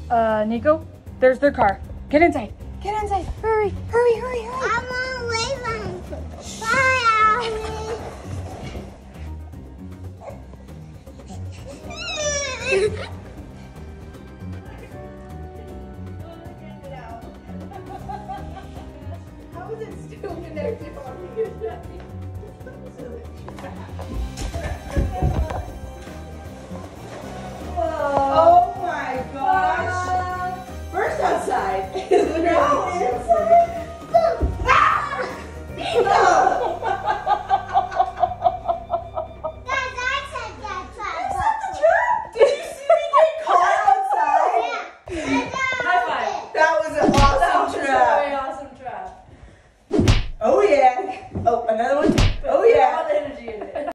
Niko, there's their car. Get inside. Get inside. Hurry, hurry, hurry, hurry. I'm on way from. Bye, Allie.